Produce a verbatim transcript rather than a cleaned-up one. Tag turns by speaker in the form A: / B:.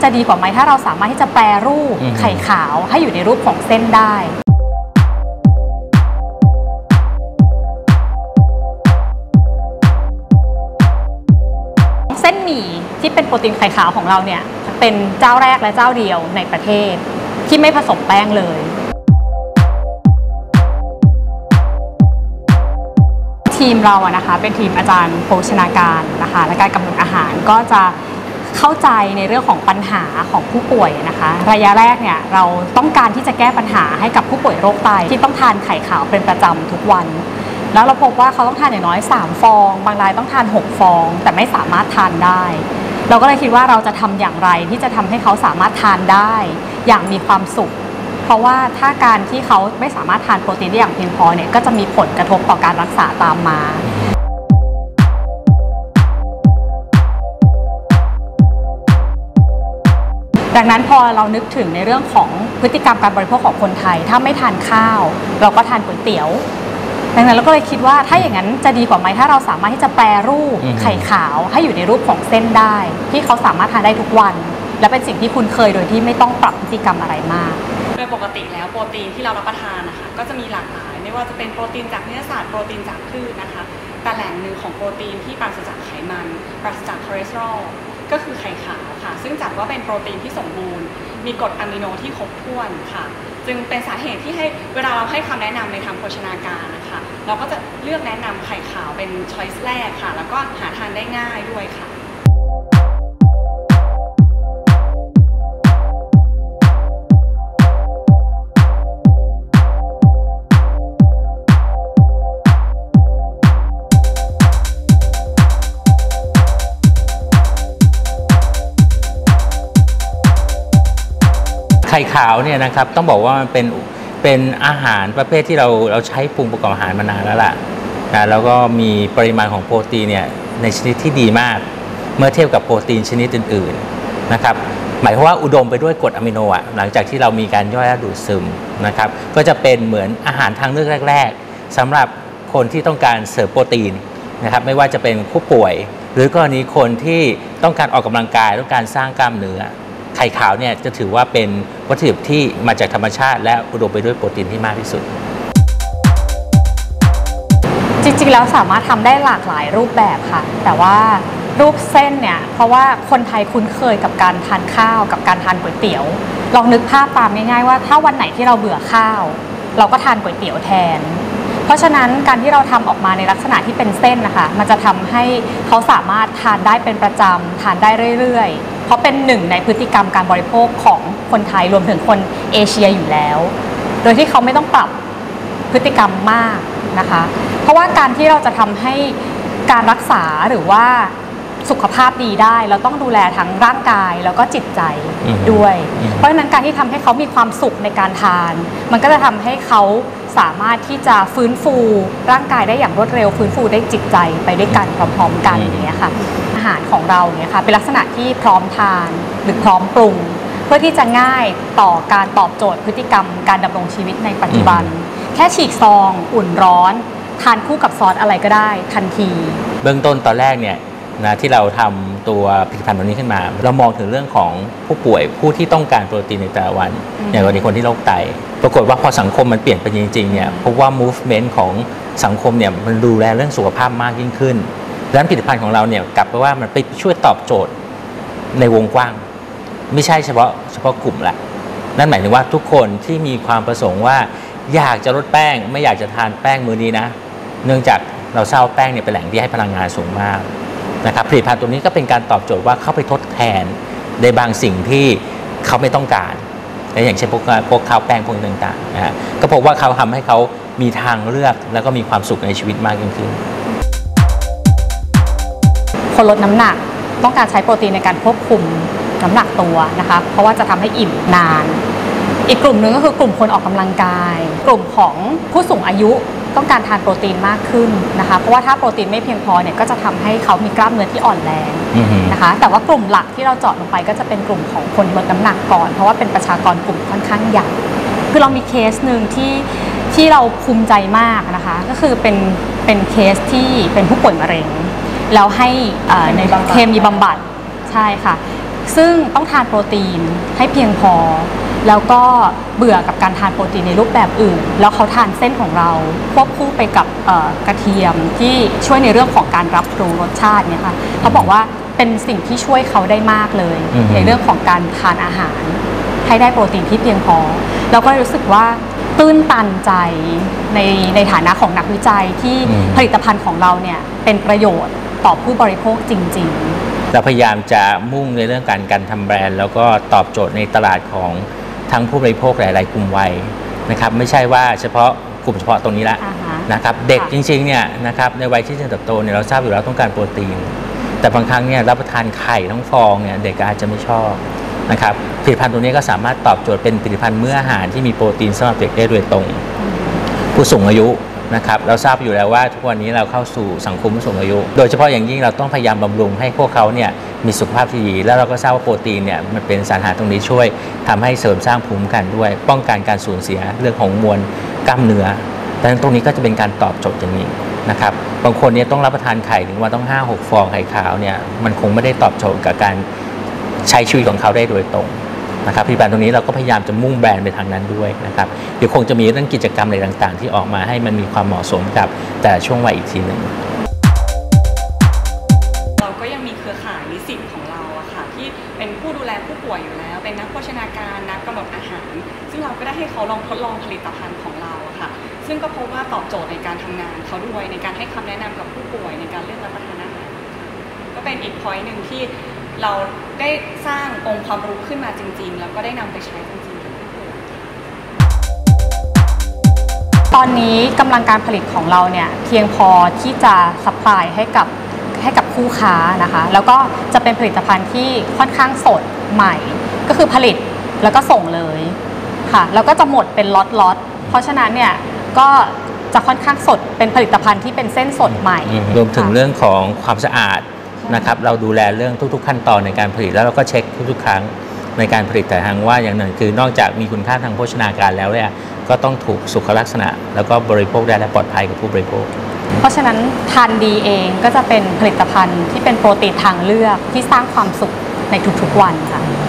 A: จะดีกว่าไหมถ้าเราสามารถที่จะแปรรูปไข่ขาวให้อยู่ในรูปของเส้นได้เส้นหมี่ที่เป็นโปรตีนไข่ขาวของเราเนี่ยเป็นเจ้าแรกและเจ้าเดียวในประเทศที่ไม่ผสมแป้งเลยทีมเราอะนะคะเป็นทีมอาจารย์โภชนาการนะคะและการกำหนดอาหารก็จะเข้าใจในเรื่องของปัญหาของผู้ป่วยนะคะระยะแรกเนี่ยเราต้องการที่จะแก้ปัญหาให้กับผู้ป่วยโรคไตที่ต้องทานไข่ขาวเป็นประจำทุกวันแล้วเราพบว่าเขาต้องทานอย่างน้อยสามฟองบางรายต้องทานหกฟองแต่ไม่สามารถทานได้เราก็เลยคิดว่าเราจะทำอย่างไรที่จะทำให้เขาสามารถทานได้อย่างมีความสุขเพราะว่าถ้าการที่เขาไม่สามารถทานโปรตีนได้อย่างเพียงพอเนี่ยก็จะมีผลกระทบต่อการรักษาตามมาดังนั้นพอเรานึกถึงในเรื่องของพฤติกรรมการบริโภคของคนไทยถ้าไม่ทานข้าวเราก็ทานก๋วยเตี๋ยวดังนั้นเราก็เลยคิดว่าถ้าอย่างนั้นจะดีกว่าไหมถ้าเราสามารถที่จะแปรรูปไข่ขาวให้อยู่ในรูปของเส้นได้ที่เขาสามารถทานได้ทุกวันและเป็นสิ่งที่คุ้นเคยโดยที่ไม่ต้องปรับพฤติกรรมอะไรมาก
B: โดยปกติแล้วโปรตีนที่เรารับประทานนะคะก็จะมีหลากหลายไม่ว่าจะเป็นโปรตีนจากเนื้อสัตว์โปรตีนจากพืชนะคะแต่แหล่งหนึ่งของโปรตีนที่ปราศจากไขมันปราศจากคอเลสเตอรอลก็คือไข่ขาวค่ะซึ่งจัดว่าเป็นโปรตีนที่สมบูรณ์มีกรดอะมิโนที่ครบถ้วนค่ะจึงเป็นสาเหตุที่ให้เวลาเราให้คำแนะนำในทางโภชนาการนะคะเราก็จะเลือกแนะนำไข่ขาวเป็นช้อยส์แรกค่ะแล้วก็หาทานได้ง่ายด้วยค่ะ
C: ไข่ขาวเนี่ยนะครับต้องบอกว่ามันเป็นเป็นอาหารประเภทที่เราเราใช้ปรุงประกอบอาหารมานานแล้วล่ะนะแล้วก็มีปริมาณของโปรตีนเนี่ยในชนิดที่ดีมากเมื่อเทียบกับโปรตีนชนิดอื่นๆนะครับหมายความว่าอุดมไปด้วยกรดอะมิโนอ่ะหลังจากที่เรามีการย่อยและดูดซึมนะครับก็จะเป็นเหมือนอาหารทางเลือกแรกๆสำหรับคนที่ต้องการเสริมโปรตีนนะครับไม่ว่าจะเป็นผู้ป่วยหรือกรณีคนที่ต้องการออกกำลังกายต้องการสร้างกล้ามเนื้อไข่ขาวเนี่ยจะถือว่าเป็นวัตถุดิบที่มาจากธรรมชาติและอุดมไปด้วยโปรตีนที่มากที่สุด
A: จริงๆแล้วสามารถทำได้หลากหลายรูปแบบค่ะแต่ว่ารูปเส้นเนี่ยเพราะว่าคนไทยคุ้นเคยกับการทานข้าวกับการทานก๋วยเตี๋ยวลองนึกภาพตามง่ายๆว่าถ้าวันไหนที่เราเบื่อข้าวเราก็ทานก๋วยเตี๋ยวแทนเพราะฉะนั้นการที่เราทำออกมาในลักษณะที่เป็นเส้นนะคะมันจะทำให้เขาสามารถทานได้เป็นประจำทานได้เรื่อยๆเพราะเป็นหนึ่งในพฤติกรรมการบริโภคของคนไทยรวมถึงคนเอเชียอยู่แล้วโดยที่เขาไม่ต้องปรับพฤติกรรมมากนะคะเพราะว่าการที่เราจะทำให้การรักษาหรือว่าสุขภาพดีได้เราต้องดูแลทั้งร่างกายแล้วก็จิตใจด้วยเพราะฉะนั้นการที่ทำให้เขามีความสุขในการทานมันก็จะทำให้เขาสามารถที่จะฟื้นฟูร่างกายได้อย่างรวดเร็วฟื้นฟูได้จิตใจไปด้วยกันพร้อมๆกันอย่างเงี้ยค่ะอาหารของเราเนี่ยค่ะเป็นลักษณะที่พร้อมทานหรือพร้อมปรุงเพื่อที่จะง่ายต่อการตอบโจทย์พฤติกรรมการดำรงชีวิตในปัจจุบันแค่ฉีกซองอุ่นร้อนทานคู่กับซอสอะไรก็ได้ทันที
C: เบื้องต้นตอนแรกเนี่ยนะที่เราทำตัวผลิตภัณฑ์ตัวนี้ขึ้นมาเรามองถึงเรื่องของผู้ป่วยผู้ที่ต้องการโปรตีนในแต่ละวันอย่างกรณีคนที่โรคไตปรากฏว่าพอสังคมมันเปลี่ยนไปจริงๆเนี่ยพบว่า movement ของสังคมเนี่ยมันดูแลเรื่องสุขภาพมากยิ่งขึ้นดังนั้นผลิตภัณฑ์ของเราเนี่ยกลับไปว่ามันไปช่วยตอบโจทย์ในวงกว้างไม่ใช่เฉพาะเฉพาะกลุ่มละนั่นหมายถึงว่าทุกคนที่มีความประสงค์ว่าอยากจะลดแป้งไม่อยากจะทานแป้งมื้อนี้นะเนื่องจากเราทราบแป้งเนี่ยเป็นแหล่งที่ให้พลังงานสูงมากนะครับผลิตภัณฑ์ตัวนี้ก็เป็นการตอบโจทย์ว่าเข้าไปทดแทนในบางสิ่งที่เขาไม่ต้องการและอย่างเช่นพวกพวกข้าวแป้งพวกต่างๆนะฮะก็พบว่าเขาทำให้เขามีทางเลือกแล้วก็มีความสุขในชีวิตมากยิ่งขึ้น
A: คนลดน้ำหนักต้องการใช้โปรตีนในการควบคุมน้ำหนักตัวนะคะเพราะว่าจะทำให้อิ่มนานอีกกลุ่มหนึ่งก็คือกลุ่มคนออกกำลังกายกลุ่มของผู้สูงอายุต้องการทานโปรตีนมากขึ้นนะคะเพราะว่าถ้าโปรตีนไม่เพียงพอเนี่ยก็จะทำให้เขามีกล้ามเนื้อที่อ่อนแรงนะคะแต่ว่ากลุ่มหลักที่เราเจาะลงไปก็จะเป็นกลุ่มของคนลดน้ำหนักก่อนเพราะว่าเป็นประชากรกลุ่มค่อนข้างใหญ่คือเรามีเคสหนึ่งที่ที่เราภูมิใจมากนะคะก็คือเป็นเป็นเคสที่เป็นผู้ป่วยมะเร็งแล้วให้ในเคมีบำบัดใช่ค่ะซึ่งต้องทานโปรตีนให้เพียงพอแล้วก็เบื่อกับการทานโปรตีนในรูปแบบอื่นแล้วเขาทานเส้นของเราควบคู่ไปกับกระเทียมที่ช่วยในเรื่องของการรับรู้รสชาติเนี่ยค่ะเขาบอกว่าเป็นสิ่งที่ช่วยเขาได้มากเลยในเรื่องของการทานอาหารให้ได้โปรตีนที่เพียงพอแล้วก็รู้สึกว่าตื้นตันใจในในฐานะของนักวิจัยที่ผลิตภัณฑ์ของเราเนี่ยเป็นประโยชน์ต่อผู้บริโภคจริงๆ
C: เราพยายามจะมุ่งในเรื่องการการทำแบรนด์แล้วก็ตอบโจทย์ในตลาดของทั้งผู้บริโภคหลายๆกลุ่มวัยนะครับไม่ใช่ว่าเฉพาะกลุ่มเฉพาะตรงนี้ละ
A: uh-huh.
C: นะครับเด็กจริงๆเนี่ยนะครับในวัยที่เจริญเติบโตเนี่ยเราทราบอยู่แล้วต้องการโปรตีนแต่บางครั้งเนี่ยรับประทานไข่ทั้งฟองเนี่ยเด็กอาจจะไม่ชอบนะครับผลิตภัณฑ์ตัวนี้ก็สามารถตอบโจทย์เป็นผลิตภัณฑ์มื้ออาหารที่มีโปรตีนสำหรับเด็กได้โดยตรง uh-huh. ผู้สูงอายุนะครับเราทราบอยู่แล้วว่าทุกวันนี้เราเข้าสู่สังคมผู้สูงอายุโดยเฉพาะอย่างยิ่งเราต้องพยายามบำรุงให้พวกเขาเนี่ยมีสุขภาพที่ดีแล้วเราก็ทราบว่าโปรตีนเนี่ยมันเป็นสารอาหารตรงนี้ช่วยทำให้เสริมสร้างภูมิคุ้มกันด้วยป้องกันการสูญเสียเรื่องของมวลกล้ามเนื้อดังนั้นตรงนี้ก็จะเป็นการตอบโจทย์อย่างนี้นะครับบางคนเนี่ยต้องรับประทานไข่ถึงว่าต้อง ห้าหก ฟองไข่ขาวเนี่ยมันคงไม่ได้ตอบโจทย์กับการใช้ชีวิตของเขาได้โดยตรงนะครับผลิตภัณฑ์ตรงนี้เราก็พยายามจะมุ่งแบรนด์ไปทางนั้นด้วยนะครับเดี๋ยวคงจะมีเรื่องกิจกรรมอะไรต่างๆที่ออกมาให้มันมีความเหมาะสมกับแต่ช่วงวัยอีกทีหนึ่ง
B: เราก็ยังมีเครือข่ายนิสิตของเราอะค่ะที่เป็นผู้ดูแลผู้ป่วยอยู่แล้วเป็นนักโภชนาการนักกำหนดอาหารซึ่งเราก็ได้ให้เขาลองทดลองผลิตภัณฑ์ของเราอะค่ะซึ่งก็พบว่าตอบโจทย์ในการทำงานเขาด้วยในการให้คำแนะนำกับผู้ป่วยในการเลือกรับประทานอาหารก็เป็นอีก point หนึ่งที่เราได้สร้างองค์ความรู้ขึ้นมาจริงๆแล้วก็ได้นำไปใช้จริงๆ
A: ตอนนี้กำลังการผลิตของเราเนี่ยเพียงพอที่จะซัพพลายให้กับให้กับคู่ค้านะคะแล้วก็จะเป็นผลิตภัณฑ์ที่ค่อนข้างสดใหม่ก็คือผลิตแล้วก็ส่งเลยค่ะแล้วก็จะหมดเป็นล็อตๆเพราะฉะนั้นเนี่ยก็จะค่อนข้างสดเป็นผลิตภัณฑ์ที่เป็นเส้นสดใหม่
C: รวมถึงเรื่องของความสะอาดนะครับเราดูแลเรื่องทุกๆขั้นตอนในการผลิตแล้วเราก็เช็คทุกๆครั้งในการผลิตแต่ทางว่าอย่างหนึ่งคือนอกจากมีคุณค่าทางโภชนาการแล้วเนี่ยก็ต้องถูกสุขลักษณะแล้วก็บริโภคได้และปลอดภัยกับผู้บริโภค
A: เพราะฉะนั้นทานดีเองก็จะเป็นผลิตภัณฑ์ที่เป็นโปรตีนทางเลือกที่สร้างความสุขในทุกๆวันค่ะ